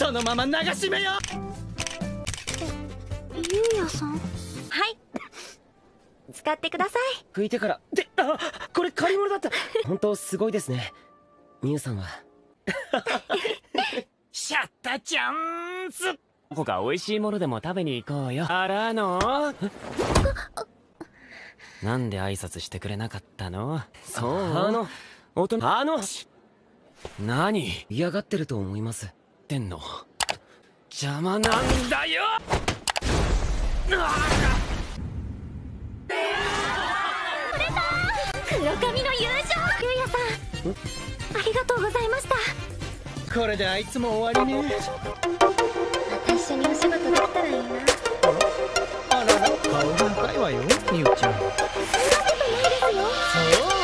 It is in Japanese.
そのまま流し目よ。 ゆうやさん、はい、使ってください。 拭いてからで、あ、これ借り物だった。本当すごいですね、みゆさんは。 シャッタチャンス。 ここが美味しいものでも食べに行こうよ。あらのなんで挨拶してくれなかったの？そう、大人、何嫌がってると思います。 ってんの邪魔なんだよ。 黒髪の友情。ゆうやさん、ありがとうございました。 これであいつも終わりね。 また一緒にお仕事できたらいいな。 あらら、顔が赤いわよ、みゆちゃん。 そんなことないですよ。 そう。